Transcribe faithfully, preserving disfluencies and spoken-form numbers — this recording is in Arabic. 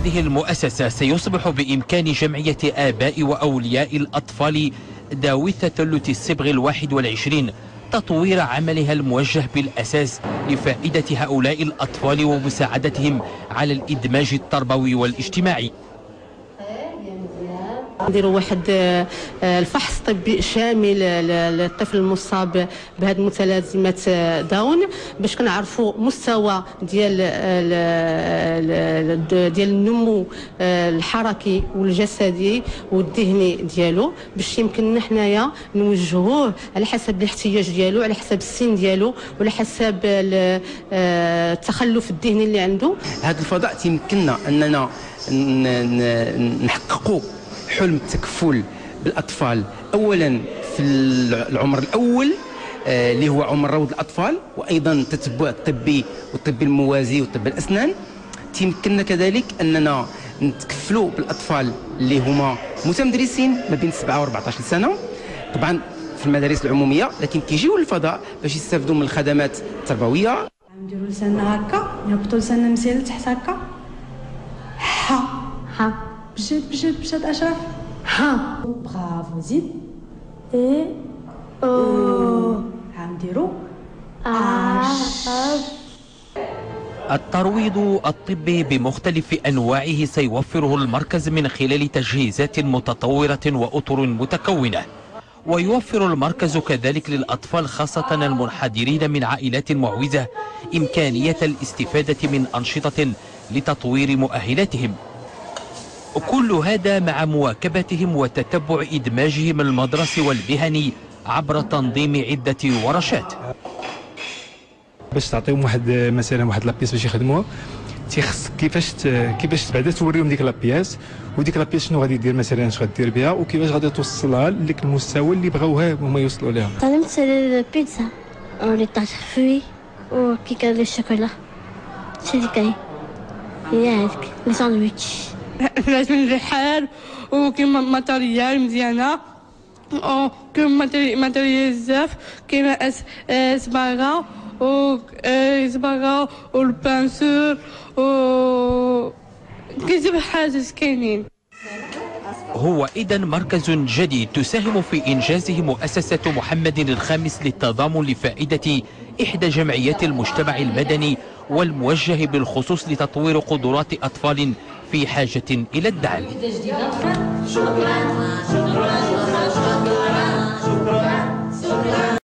هذه المؤسسة سيصبح بإمكان جمعية آباء وأولياء الأطفال ذوي التثلث الصبغ الواحد والعشرين تطوير عملها الموجه بالأساس لفائدة هؤلاء الأطفال ومساعدتهم على الإدماج التربوي والاجتماعي. نديروا واحد الفحص طبي شامل للطفل المصاب بهذه المتلازمات داون باش كنعرفوا مستوى ديال ديال النمو الحركي والجسدي والذهني ديالو باش يمكننا حنايا نوجهوه على حسب الاحتياج ديالو، على حسب السن ديالو وعلى حسب التخلف الذهني اللي عنده. هذا الفضاء تيمكننا اننا نحققوا حلم التكفل بالاطفال اولا في العمر الاول اللي هو عمر روض الاطفال، وايضا التتبع الطبي والطب الموازي وطب الاسنان. تيمكننا كذلك اننا نتكفلوا بالاطفال اللي هما متمدرسين ما بين سبعة وأربعة عشر سنه، طبعا في المدارس العموميه، لكن كيجيو للفضاء باش يستافدوا من الخدمات التربويه. نديروا لساننا هكا، نهبطوا لساننا مزيان لتحت هكا. ها ها بجد بجد بجد أشرف. ها برافو زيد. إي أو عنديرو أش. الترويض الطبي بمختلف أنواعه سيوفره المركز من خلال تجهيزات متطورة وأطر متكونة، ويوفر المركز كذلك للأطفال خاصة المنحدرين من عائلات معوزة إمكانية الاستفادة من أنشطة لتطوير مؤهلاتهم. كل هذا مع مواكبتهم وتتبع إدماجهم المدرسي والمهني عبر تنظيم عدة ورشات. باش تعطيهم واحد مثلا واحد لابيس باش يخدموها، تيخص كيفاش كيفاش بعدا توريهم ديك لابيس، وديك لابيس شنو غادي دير مثلا، اش غدير بها وكيفاش غادي توصلها لذاك المستوى اللي بغاوها هما يوصلوا لها. تعلمت البيتزا ولي طاط فري وكيكه بالشوكولا شي كاين ياك لي ساندويتش. لازم الرحال وكاين ماتريال مزيانه وكاين ماتريال بزاف، كاين اسباغا و اسباغا والبانسور و كيجيب حاجات كاينين. هو إذن مركز جديد تساهم في إنجازه مؤسسة محمد الخامس للتضامن لفائدة إحدى جمعيات المجتمع المدني والموجه بالخصوص لتطوير قدرات أطفال في حاجة إلى الدعم.